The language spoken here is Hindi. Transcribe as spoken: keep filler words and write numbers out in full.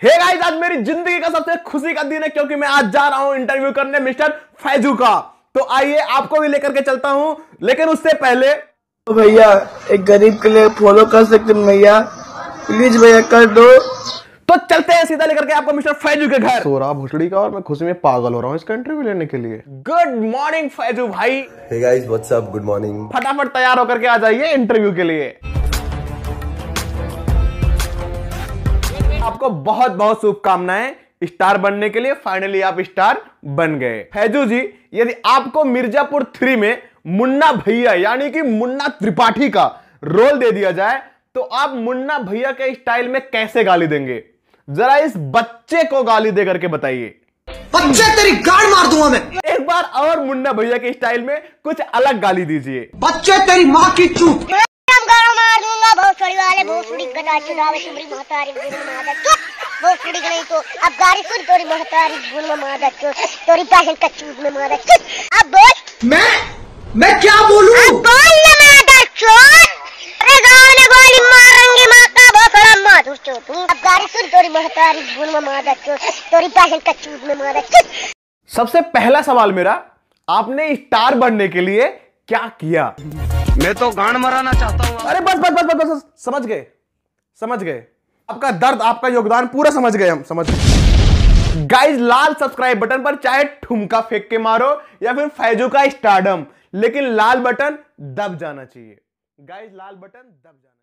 हे गाइस, आज मेरी जिंदगी का सबसे खुशी का दिन है क्योंकि मैं आज जा रहा हूं इंटरव्यू करने मिस्टर फैजू का। तो आइए आपको भी लेकर के चलता हूं, लेकिन उससे पहले तो भैया एक गरीब के लिए फॉलो कर सकते हैं भैया, प्लीज भैया कर दो। तो चलते हैं सीधा लेकर के आपको मिस्टर फैजू के घर। सो रहा भुसड़ी का और मैं खुशी में पागल हो रहा हूँ इसका इंटरव्यू लेने के लिए। गुड मॉर्निंग फैजू भाई। Hey guys, what's up, good morning. फटाफट तैयार होकर के आ जाइए इंटरव्यू के लिए। आपको बहुत बहुत शुभकामनाएं स्टार बनने के लिए। फाइनली आप स्टार बन गए। फैजू जी, यदि आपको मिर्जापुर थ्री में मुन्ना भैया यानी कि मुन्ना त्रिपाठी का रोल दे दिया जाए तो आप मुन्ना भैया के स्टाइल में कैसे गाली देंगे? जरा इस बच्चे को गाली दे करके बताइए। बच्चे तेरी गाड़ मार दूंगा मैं। एक बार और मुन्ना भैया के स्टाइल में कुछ अलग गाली दीजिए। बच्चे तेरी माँ की चूत। मार दूंगा भोसड़ी वाले, भोसड़ी गदा चुनाव सुमरी महतारी गुण मादर चुप। भोसड़ी नहीं तो अब गाड़ी सुन, तोरी महतारी गुण में मादर चुप, तोरी बहन का चूत में मादर चुप। अब बोल। मैं मैं क्या बोलूं? अब बोल ना मादर चुप। अरे गाँव ने गोली मारेंगे माँ का भोसड़ा माधुर चुप। अब गाड़ी सुन, तोरी महतारी गुण में मादर चुप, तोरी बहन का चूत में मादर चुप। सबसे पहला सवाल मेरा, आपने स्टार बनने के लिए क्या किया? मैं तो गांड मराना चाहता हूँ। अरे बस बस बस बस, बस, बस समझ गए समझ गए आपका दर्द, आपका योगदान पूरा समझ गए हम, समझ गए। गाइस, लाल सब्सक्राइब बटन पर चाहे ठुमका फेंक के मारो या फिर फैजू का स्टारडम, लेकिन लाल बटन दब जाना चाहिए। गाइस, लाल बटन दब जाना